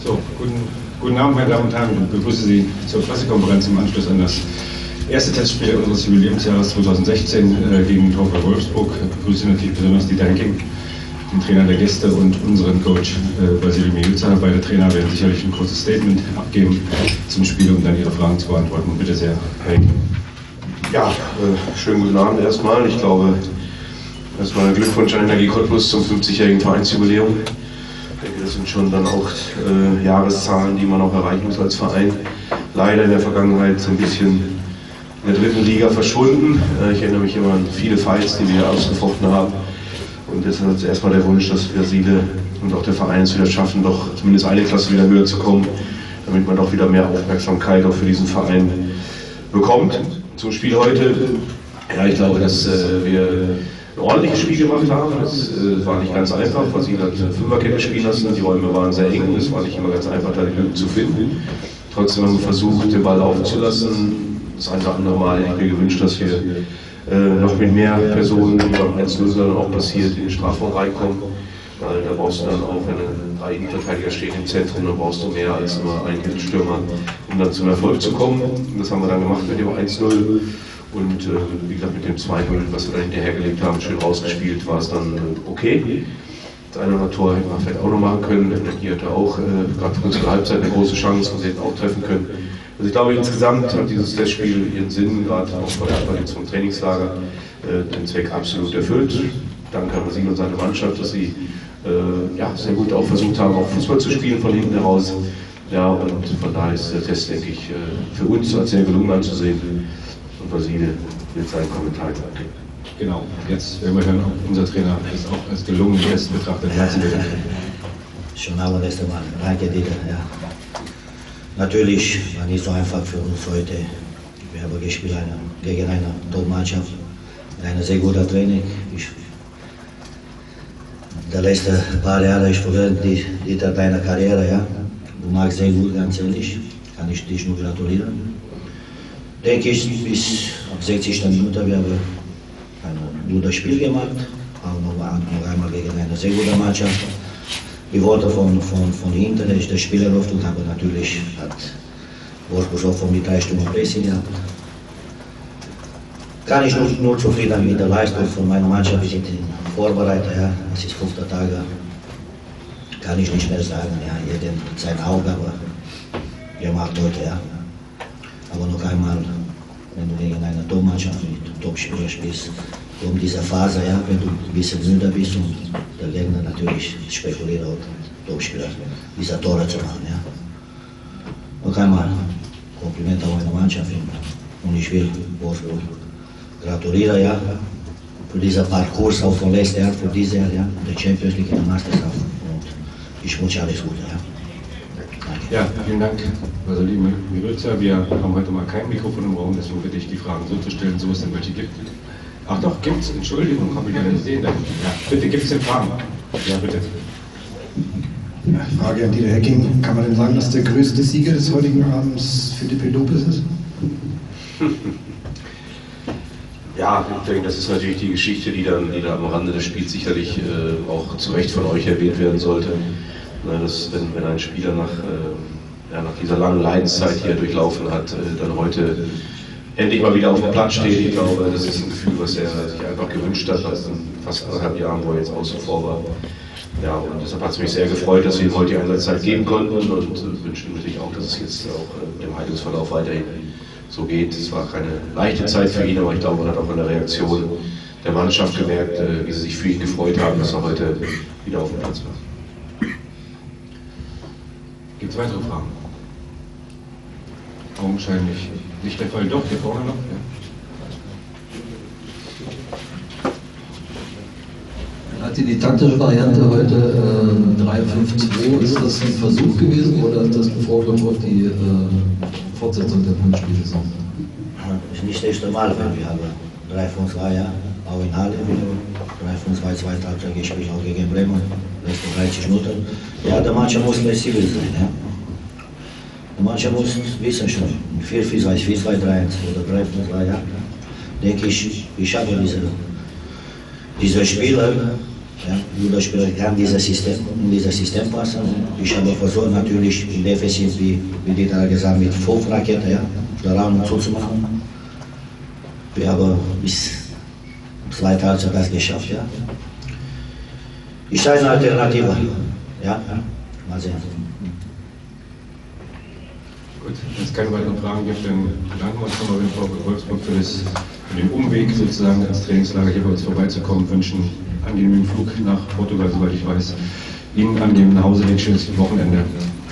So, guten Abend, meine Damen und Herren. Ich begrüße Sie zur Pressekonferenz im Anschluss an das erste Testspiel unseres Jubiläumsjahres 2016 gegen VfL Wolfsburg. Ich begrüße natürlich besonders Dieter Hecking, den Trainer der Gäste, und unseren Coach Vasili Mijuca. Beide Trainer werden sicherlich ein kurzes Statement abgeben zum Spiel, um dann Ihre Fragen zu beantworten. Bitte sehr, Herr Hecking. Ja, schönen guten Abend erstmal. Ich glaube, erstmal ein Glückwunsch an Energie Cottbus zum 50-jährigen Vereinsjubiläum. Ich denke, das sind schon dann auch Jahreszahlen, die man auch erreichen muss als Verein. Leider in der Vergangenheit so ein bisschen in der dritten Liga verschwunden. Ich erinnere mich immer an viele Fights, die wir ausgefochten haben. Und deshalb ist erstmal der Wunsch, dass Vasile und auch der Verein es wieder schaffen, doch zumindest eine Klasse wieder höher zu kommen, damit man doch wieder mehr Aufmerksamkeit auch für diesen Verein bekommt. Zum Spiel heute, ja, ich glaube, dass wir ein ordentliches Spiel gemacht haben. Es war nicht ganz einfach, Vasile hat eine Fünferkette spielen lassen, die Räume waren sehr eng, es war nicht immer ganz einfach, da die Lücken zu finden. Trotzdem haben wir versucht, den Ball aufzulassen. Das eine oder andere Mal hätte ich mir gewünscht, dass wir noch mit mehr Personen, wie beim 1-0 dann auch passiert, in den Strafraum reinkommen. Weil da brauchst du dann auch, wenn drei Innenverteidiger stehen im Zentrum, dann brauchst du mehr als nur einen Mittelstürmer, um dann zum Erfolg zu kommen. Und das haben wir dann gemacht mit dem 1-0. Und wie gesagt, mit dem 2-0, was wir da hinterhergelegt haben, schön rausgespielt, war es dann okay. Das eine oder andere Tor hätten wir vielleicht auch noch machen können. Der Energie hatte auch gerade kurz vor der Halbzeit eine große Chance und sie hätten auch treffen können. Also ich glaube, insgesamt hat dieses Testspiel ihren Sinn, gerade auch vor der Abwärts zum Trainingslager, den Zweck absolut erfüllt. Danke an Vasile und seine Mannschaft, dass sie sehr gut auch versucht haben, auch Fußball zu spielen von hinten heraus. Ja, und von daher ist der Test, denke ich, für uns als sehr gelungen anzusehen. Und Vasile wird seinen Kommentar geben. Genau, jetzt werden wir hören, ob unser Trainer es auch als gelungenen Test betrachtet. Herzlichen Dank. Schon allererst einmal, danke Dieter. Ja. Natürlich war nicht so einfach für uns heute. Wir haben gespielt gegen eine Top-Mannschaft, eine sehr gute Training. Die letzten paar Jahre ist verwirrt, Dieter, deine Karriere, ja. Du machst sehr gut, ganz ehrlich. Kann ich dich nur gratulieren. Denke ich, bis ab 60. Minute wir haben ein gutes Spiel gemacht. Auch noch einmal gegen eine sehr gute Mannschaft. Ich wollte von hinten das Spiel eröffnet und habe natürlich Wolfsburg auch von mir 3 Stunden Pressing gehabt. Kann ich nur zufrieden mit der Leistung von meiner Mannschaft. Wir sind vorbereitet, ja. Es ist 5. Tage. Kann ich nicht mehr sagen, ja. Jeder seine Aufgabe gemacht heute, ja. Aber noch einmal, wenn du gegen eine Top-Mannschaft mit Top-Spieler spielst, kommt diese Phase, ja, wenn du ein bisschen müde bist und der Gegner natürlich spekuliert auch, Top-Spieler, diese Tore zu machen, ja. Noch einmal, Kompliment an meine Mannschaft und ich will Wolfsburg gratulieren, ja, für diesen Parcours auch von letztes Jahr, für dieses Jahr, ja, der Champions League in der Meisterschaft, und ich wünsche alles Gute, ja. Danke. Ja, vielen Dank, Vasili Mijuca. Wir haben heute mal kein Mikrofon im Raum, deswegen bitte ich, die Fragen so zu stellen, so es denn welche gibt. Ach doch, gibt's, Entschuldigung, habe ich ja nicht gesehen. Ja, bitte, gibt es denn Fragen? Ja, bitte. Ja, Frage an Dieter Hecking. Kann man denn sagen, dass der größte Sieger des heutigen Abends Felipe Lopez ist? Ja, ich denke, das ist natürlich die Geschichte, die da am Rande des Spiels sicherlich auch zu Recht von euch erwähnt werden sollte. Dass, wenn ein Spieler nach dieser langen Leidenszeit, die er durchlaufen hat, dann heute endlich mal wieder auf dem Platz steht. Ich glaube, das ist ein Gefühl, was er sich einfach gewünscht hat, als in fast 1,5 Jahren, wo er jetzt außen vor war. Ja, und deshalb hat es mich sehr gefreut, dass wir ihm heute die Einsatzzeit geben konnten und wünschen natürlich auch, dass es jetzt auch im Heilungsverlauf weiterhin so geht. Es war keine leichte Zeit für ihn, aber ich glaube, man hat auch an der Reaktion der Mannschaft gemerkt, wie sie sich für ihn gefreut haben, dass er heute wieder auf dem Platz war. Gibt es weitere Fragen? Augenscheinlich nicht der Fall. Doch, hier vorne noch. Ja. Hat die taktische Variante heute 3-5-2, ist das ein Versuch gewesen oder ist das ein Vorgriff auf die Fortsetzung der Punktspielsaison? Das ist nicht das erste Mal, wenn wir haben 3-5-2, ja, auch in Halle, 3-5-2, zweite Halbzeit gespielt, auch gegen Bremen, letzte 30 Minuten. Ja, der Mannschaft muss flexibel sein, ja. Der Mannschaft muss wissen schon, 4-4-2, 4-2-3-1 oder 3-5-2, ja. Denke ich, ich habe diese Spieler, Ja, jeder Spieler kann in dieses System passen. Ich habe versucht natürlich defensiv, wie Dieter gesagt, mit 5 Raketen, ja, den Raum zuzumachen. Wir haben bis zweite Halbzeit das geschafft, ja. Ist eine Alternative, ja, mal sehen. Gut, wenn es keine weiteren Fragen gibt, dann bedanken wir uns nochmal beim VfL Wolfsburg für den Umweg sozusagen ins Trainingslager hier bei uns vorbeizukommen, wünschen einen angenehmen Flug nach Portugal, soweit ich weiß. Ihnen einen angenehmen Nachhauseweg, schönes Wochenende.